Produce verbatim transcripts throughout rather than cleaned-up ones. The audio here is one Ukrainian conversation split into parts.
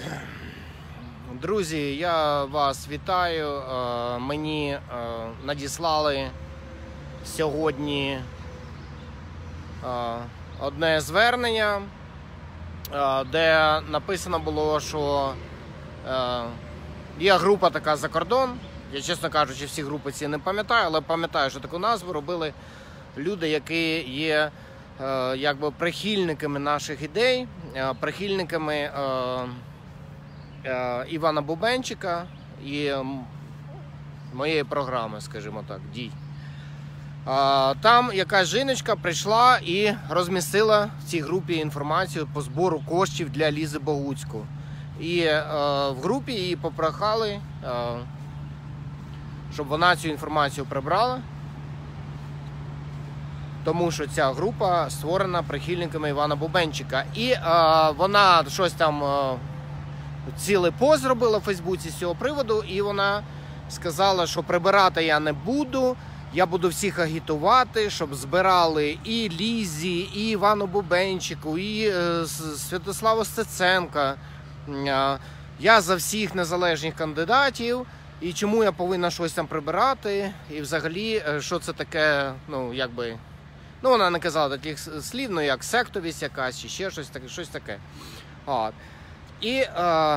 Друзі, я вас вітаю. Мені надіслали сьогодні одне звернення, де написано було, що є група така «За кордон». Я, чесно кажучи, всі групи ці не пам'ятаю, але пам'ятаю, що таку назву робили люди, які є якби прихильниками наших ідей, прихильниками Івана Бубенчика і моєї програми, скажімо так, дій. Там якась жіночка прийшла і розмістила в цій групі інформацію по збору коштів для Лізи Богуцько. І в групі її попрохали, щоб вона цю інформацію прибрала, тому що ця група створена прихильниками Івана Бубенчика. І вона щось там... цілий пост зробила в Фейсбуці з цього приводу, і вона сказала, що прибирати я не буду, я буду всіх агітувати, щоб збирали і Лізі, і Івану Бубенчику, і е, Святославу Стеценка. Е, я за всіх незалежних кандидатів, і чому я повинна щось там прибирати, і взагалі, що це таке, ну, якби... Ну, вона не казала таких слів, ну, як сектовість якась, чи ще щось таке. Щось таке. От. І е,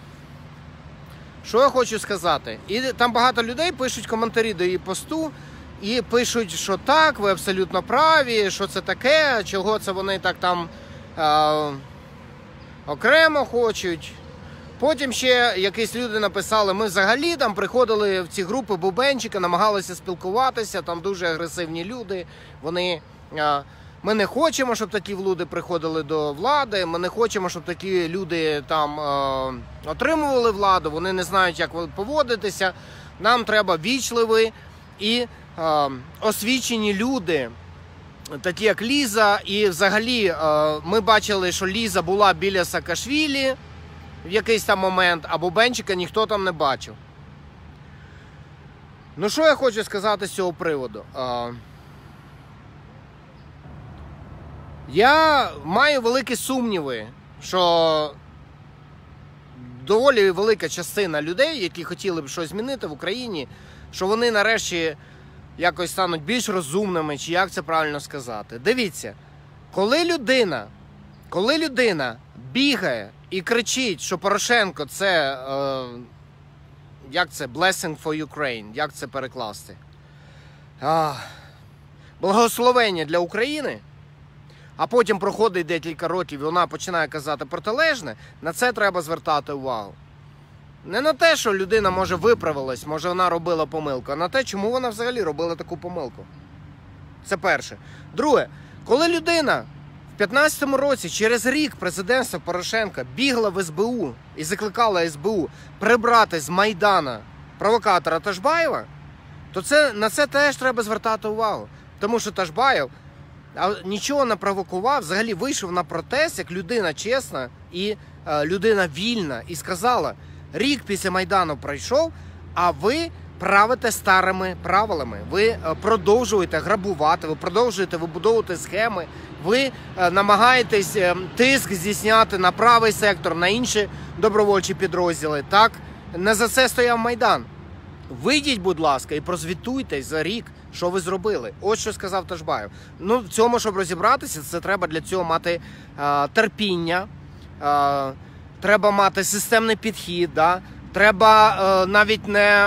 що я хочу сказати, і там багато людей пишуть коментарі до її посту, і пишуть, що так, ви абсолютно праві, що це таке, чого це вони так там е, окремо хочуть. Потім ще якісь люди написали, ми взагалі там приходили в ці групи Бубенчика, намагалися спілкуватися, там дуже агресивні люди, вони... Е, Ми не хочемо, щоб такі люди приходили до влади, ми не хочемо, щоб такі люди там е, отримували владу, вони не знають, як поводитися. Нам треба вічливі і е, освічені люди, такі як Ліза. І взагалі е, ми бачили, що Ліза була біля Саакашвілі в якийсь там момент, а Бубенчика ніхто там не бачив. Ну що я хочу сказати з цього приводу? Е, Я маю великі сумніви, що доволі велика частина людей, які хотіли б щось змінити в Україні, що вони нарешті якось стануть більш розумними, чи як це правильно сказати. Дивіться, коли людина, коли людина бігає і кричить, що Порошенко це, е, як це, blessing for Ukraine, як це перекласти? А, благословення для України, а потім проходить декілька років і вона починає казати протилежне, на це треба звертати увагу. Не на те, що людина, може, виправилась, може, вона робила помилку, а на те, чому вона взагалі робила таку помилку. Це перше. Друге, коли людина в п'ятнадцятому році, через рік президентства Порошенка, бігла в ес бе у і закликала ес бе у прибрати з Майдана провокатора Ташбаєва, то це, на це теж треба звертати увагу. Тому що Ташбаєв а нічого не провокував, взагалі вийшов на протест як людина чесна і е, людина вільна. І сказала, рік після Майдану пройшов, а ви правите старими правилами. Ви е, продовжуєте грабувати, ви продовжуєте вибудовувати схеми, ви е, намагаєтесь е, тиск здійсняти на правий сектор, на інші добровольчі підрозділи. Так, не за це стояв Майдан. Вийдіть, будь ласка, і прозвітуйте за рік, що ви зробили. Ось що сказав Ташбаєв. Ну, в цьому, щоб розібратися, це треба для цього мати е, терпіння, е, треба мати системний підхід, да? Треба е, навіть не,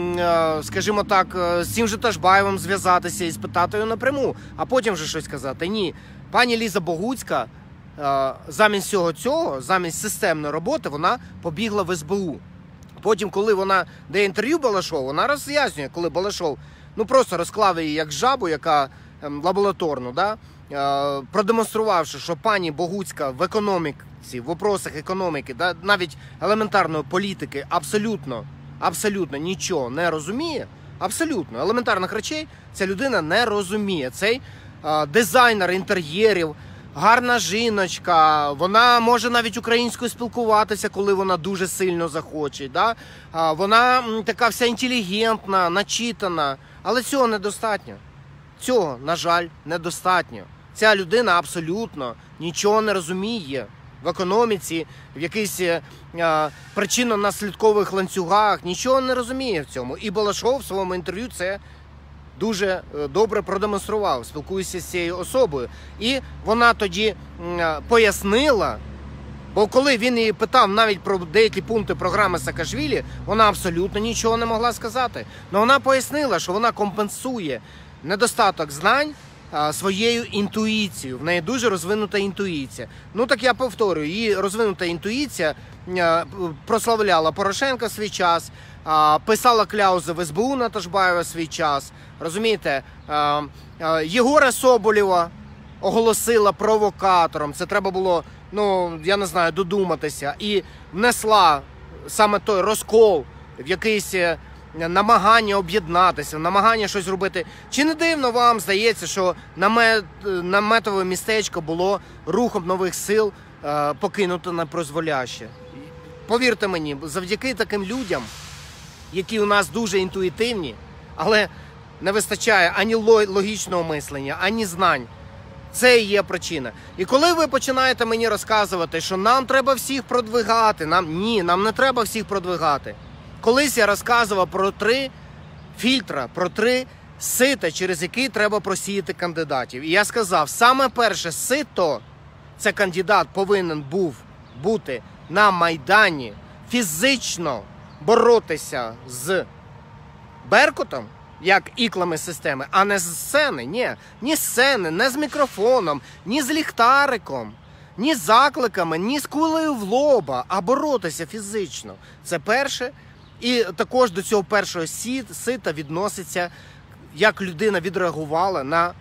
е, скажімо так, е, з цим же Ташбаєвим зв'язатися і спитати його напряму, а потім вже щось сказати. Ні, пані Ліза Богуцька е, замість всього цього, замість системної роботи, вона побігла в ес бе у. Потім, коли вона дає інтерв'ю Балашову, вона роз'яснює, коли Балашов ну просто розклав її як жабу, яка ем, лабораторну, да? е, продемонструвавши, що пані Богуцька в економіці, в вопросах економіки, да? Навіть елементарної політики абсолютно, абсолютно нічого не розуміє, абсолютно елементарних речей ця людина не розуміє. Цей е, дизайнер інтер'єрів, гарна жіночка, вона може навіть українською спілкуватися, коли вона дуже сильно захоче. Да? Вона така вся інтелігентна, начитана, але цього недостатньо. Цього, на жаль, недостатньо. Ця людина абсолютно нічого не розуміє. в економіці, в якихось е, причинно-наслідкових ланцюгах, нічого не розуміє в цьому. І Балашов в своєму інтерв'ю це дуже добре продемонстрував, спілкуюся з цією особою. І вона тоді е, пояснила, бо коли він її питав навіть про деякі пункти програми Саакашвілі, вона абсолютно нічого не могла сказати. Але вона пояснила, що вона компенсує недостаток знань а, своєю інтуїцією. В неї дуже розвинута інтуїція. Ну так я повторюю, її розвинута інтуїція а, прославляла Порошенка в свій час, а, писала кляузи в ес бе у на Ташбаєва в свій час. Розумієте, а, а, Єгора Соболєва оголосила провокатором. Це треба було, ну, я не знаю, додуматися. І внесла саме той розкол в якийсь намагання об'єднатися, намагання щось робити. Чи не дивно вам здається, що намет, наметове містечко було рухом нових сил е, покинуто на призволяще? Повірте мені, завдяки таким людям, які у нас дуже інтуїтивні, але не вистачає ані логічного мислення, ані знань. Це і є причина. І коли ви починаєте мені розказувати, що нам треба всіх продвигати, нам ні, нам не треба всіх продвигати. Колись я розказував про три фільтра, про три сита, через які треба просіяти кандидатів. І я сказав, саме перше сито, це кандидат повинен був бути на Майдані, фізично боротися з Беркутом, як іклами системи, а не з сцени. Ні, ні з сцени, не з мікрофоном, ні з ліхтариком, ні з закликами, ні з кулею в лоба, а боротися фізично. Це перше. І також до цього першого сита відноситься, як людина відреагувала на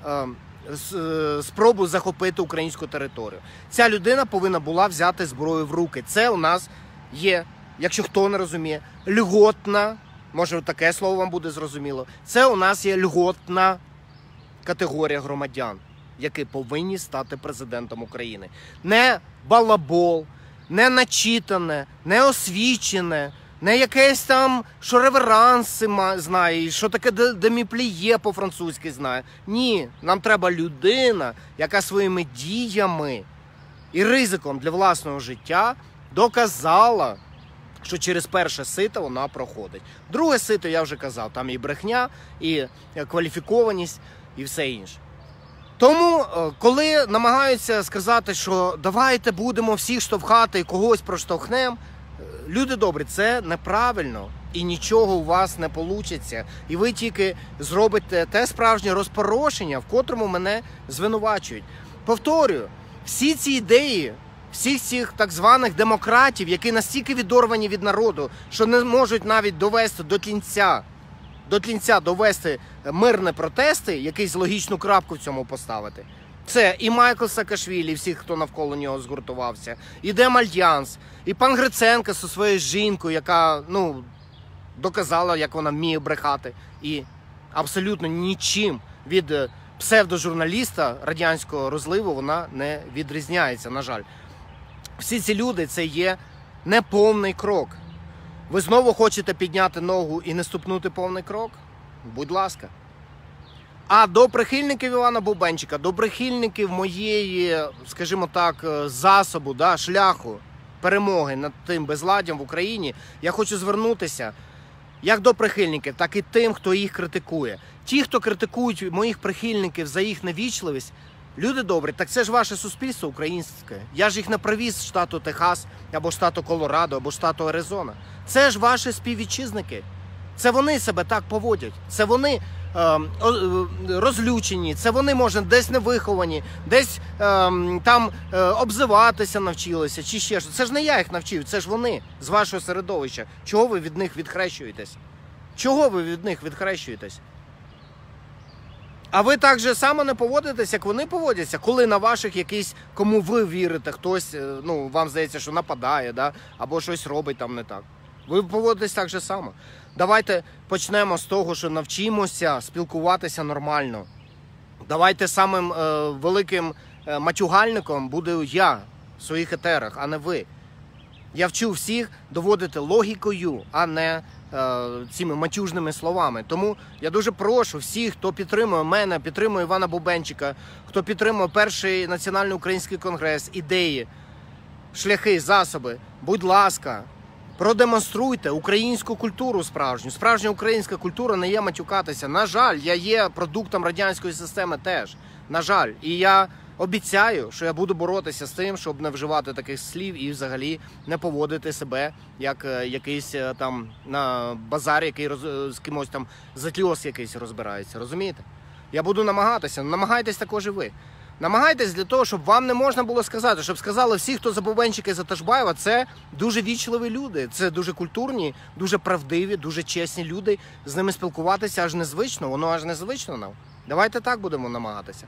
е, спробу захопити українську територію. Ця людина повинна була взяти зброю в руки. Це у нас є, якщо хто не розуміє, льготна, може таке слово вам буде зрозуміло, це у нас є льготна категорія громадян, які повинні стати президентом України. Не балабол, не начитане, не освічене, не якесь там, що реверанси знає, що таке деміпліє по-французьки знає. Ні, нам треба людина, яка своїми діями і ризиком для власного життя доказала, що через перше сито вона проходить. Друге сито, я вже казав, там і брехня, і кваліфікованість, і все інше. Тому, коли намагаються сказати, що давайте будемо всіх штовхати і когось проштовхнемо, люди добрі, це неправильно і нічого у вас не вийде. І ви тільки зробите те справжнє розпорошення, в котрому мене звинувачують. Повторюю, всі ці ідеї, всіх цих так званих демократів, які настільки відорвані від народу, що не можуть навіть довести до кінця, до кінця довести мирні протести, якийсь логічну крапку в цьому поставити. Це і Майкл Саакашвілі, і всі, хто навколо нього згуртувався, і Демальянс, і пан Гриценко зі своєю жінкою, яка, ну, доказала, як вона вміє брехати, і абсолютно нічим від псевдожурналіста радянського розливу вона не відрізняється, на жаль. Всі ці люди – це є неповний крок. Ви знову хочете підняти ногу і не ступнути повний крок? Будь ласка. А до прихильників Івана Бубенчика, до прихильників моєї, скажімо так, засобу, да, шляху перемоги над тим безладдям в Україні, я хочу звернутися як до прихильників, так і тим, хто їх критикує. Ті, хто критикують моїх прихильників за їх невічливість, люди добрі, так це ж ваше суспільство українське. Я ж їх не привіз з штату Техас, або штату Колорадо, або штату Аризона. Це ж ваші співвітчизники. Це вони себе так поводять. Це вони е, розлючені, це вони, може, десь не виховані, десь е, там е, обзиватися навчилися, чи ще щось. Це ж не я їх навчив, це ж вони з вашого середовища. Чого ви від них відхрещуєтесь? Чого ви від них відхрещуєтесь? А ви так же само не поводитесь, як вони поводяться, коли на ваших якийсь, кому ви вірите, хтось, ну, вам здається, що нападає, да? Або щось робить там не так. Ви поводитесь так же само. Давайте почнемо з того, що навчимося спілкуватися нормально. Давайте самим е, великим е, матюгальником буду я в своїх етерах, а не ви. Я вчу всіх доводити логікою, а не е, цими матюжними словами. Тому я дуже прошу всіх, хто підтримує мене, підтримує Івана Бубенчика, хто підтримує перший національний український конгрес, ідеї. шляхи, засоби, будь ласка, продемонструйте українську культуру справжню. Справжня українська культура не є матюкатися. На жаль, я є продуктом радянської системи теж. На жаль. І я обіцяю, що я буду боротися з тим, щоб не вживати таких слів і взагалі не поводити себе як якийсь там на базарі, який роз... з кимось там затльос якийсь розбирається. Розумієте? Я буду намагатися. Намагайтесь також і ви. Намагайтесь для того, щоб вам не можна було сказати, щоб сказали всі, хто за Бубенчика і за Ташбаєва, це дуже вічливі люди, це дуже культурні, дуже правдиві, дуже чесні люди. З ними спілкуватися аж незвично, воно аж незвично нам. Давайте так будемо намагатися.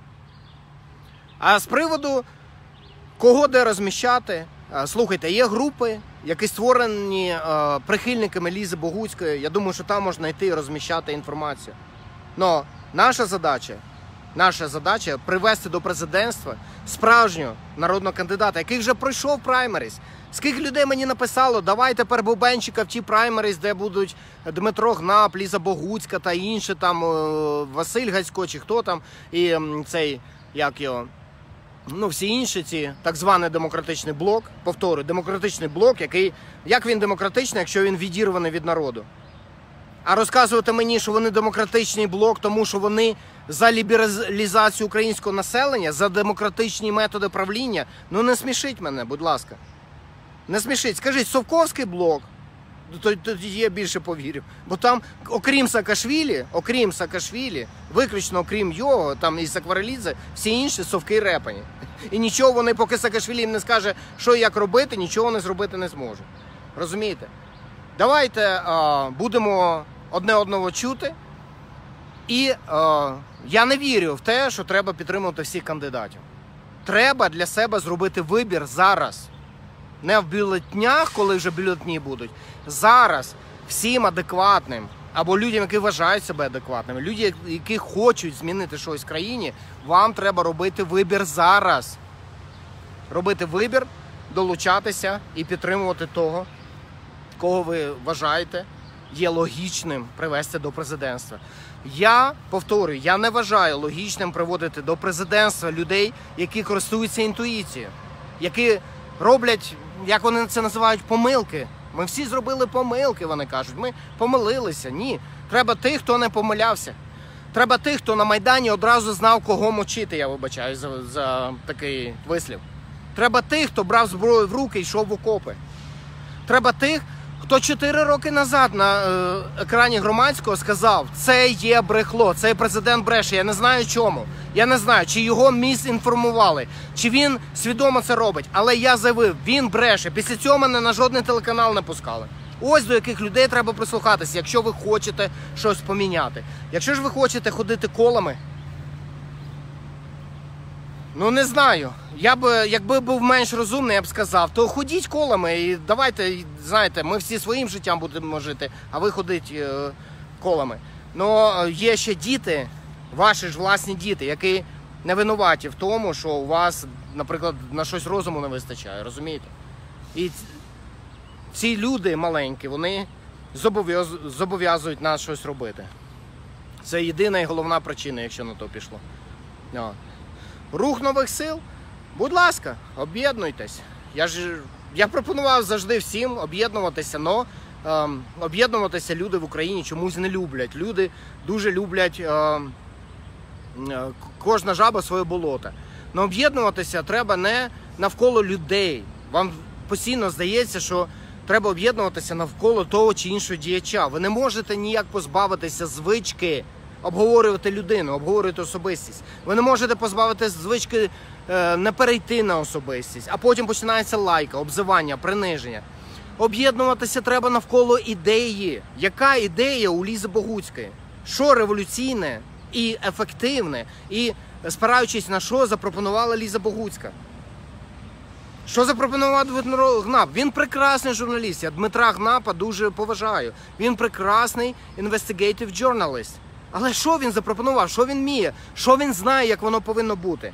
А з приводу, кого де розміщати, слухайте, є групи, які створені прихильниками Лізи Богуцької. Я думаю, що там можна йти і розміщати інформацію. Но наша задача, наша задача привести до президентства справжнього народного кандидата, який вже пройшов праймеріс. Скільки людей мені написало, давай тепер Бубенчика в ті праймеріс, де будуть Дмитро Гнап, Ліза Богуцька та інші, там Василь Гацько чи хто там, і цей, як його, ну всі інші ці, так званий демократичний блок, повторюю, демократичний блок, який, як він демократичний, якщо він відірваний від народу? А розказувати мені, що вони демократичний блок, тому що вони за лібералізацію українського населення, за демократичні методи правління, ну не смішіть мене, будь ласка. Не смішіть. Скажіть, Совковський блок, тоді я більше повірю. Бо там, окрім Саакашвілі, окрім Саакашвілі, виключно окрім його, там і Сакварелідзе, всі інші совки репані. І нічого вони, поки Саакашвілі їм не скаже, що і як робити, нічого вони зробити не зможуть. Розумієте? Давайте а, будемо одне одного чути. І а, я не вірю в те, що треба підтримувати всіх кандидатів. Треба для себе зробити вибір зараз. Не в бюлетнях, коли вже бюлетні будуть. Зараз всім адекватним, або людям, які вважають себе адекватними, люди, які хочуть змінити щось в країні, вам треба робити вибір зараз. Робити вибір, долучатися і підтримувати того, кого ви вважаєте є логічним привести до президентства. Я, повторюю, я не вважаю логічним приводити до президентства людей, які користуються інтуїцією, які роблять, як вони це називають, помилки. Ми всі зробили помилки, вони кажуть. Ми помилилися. Ні. Треба тих, хто не помилявся. Треба тих, хто на Майдані одразу знав, кого мочити, я вибачаю за, за такий вислів. Треба тих, хто брав зброю в руки і йшов в окопи. Треба тих, хто чотири роки назад на е, екрані Громадського сказав, це є брехло, цей президент бреше, я не знаю чому. Я не знаю, чи його місінформували, чи він свідомо це робить. Але я заявив, він бреше. Після цього мене на жодний телеканал не пускали. Ось до яких людей треба прислухатися, якщо ви хочете щось поміняти. Якщо ж ви хочете ходити колами, ну не знаю. Я б, якби був менш розумний, я б сказав, то ходіть колами і давайте, знаєте, ми всі своїм життям будемо жити, а ви ходіть е, колами. Ну, є ще діти, ваші ж власні діти, які не винуваті в тому, що у вас, наприклад, на щось розуму не вистачає, розумієте? І ці люди маленькі, вони зобов'язують нас щось робити. Це єдина і головна причина, якщо на то пішло. О. Рух нових сил? Будь ласка, об'єднуйтесь. Я ж я пропонував завжди всім об'єднуватися, але ем, об'єднуватися люди в Україні чомусь не люблять. Люди дуже люблять ем, е, кожна жаба своє болото. Но об'єднуватися треба не навколо людей. Вам постійно здається, що треба об'єднуватися навколо того чи іншого діяча. Ви не можете ніяк позбавитися звички обговорювати людину, обговорювати особистість. Ви не можете позбавити звички е, не перейти на особистість, а потім починається лайка, обзивання, приниження. Об'єднуватися треба навколо ідеї. Яка ідея у Лізи Богуцької? Що революційне і ефективне, і спираючись на що запропонувала Ліза Богуцька? Що запропонував Дмитро Гнап? Він прекрасний журналіст, я Дмитра Гнапа дуже поважаю. Він прекрасний investigative journalist. Але що він запропонував? Що він вміє? Що він знає, як воно повинно бути?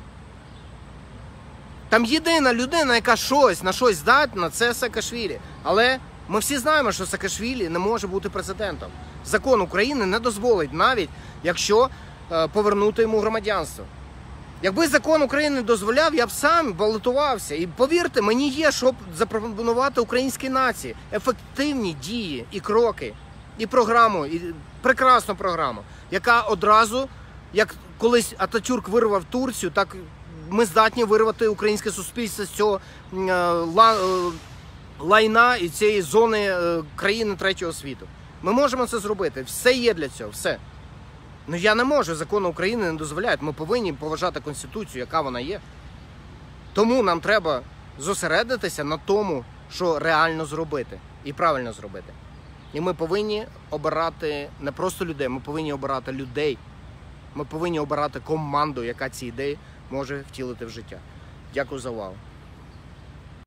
Там єдина людина, яка щось, на щось здатна, це Саакашвілі. Але ми всі знаємо, що Саакашвілі не може бути президентом. Закон України не дозволить, навіть якщо е, повернути йому громадянство. Якби закон України дозволяв, я б сам балотувався. І повірте, мені є, щоб запропонувати українській нації ефективні дії і кроки, і програму, і прекрасну програму, яка одразу, як колись Ататюрк вирвав Турцію, так ми здатні вирвати українське суспільство з цього е, ла, е, лайна і цієї зони е, країни третього світу. Ми можемо це зробити. Все є для цього, все. Ну я не можу, закони України не дозволяють. Ми повинні поважати Конституцію, яка вона є. Тому нам треба зосередитися на тому, що реально зробити і правильно зробити. І ми повинні обирати не просто людей, ми повинні обирати людей. Ми повинні обирати команду, яка ці ідеї може втілити в життя. Дякую за увагу.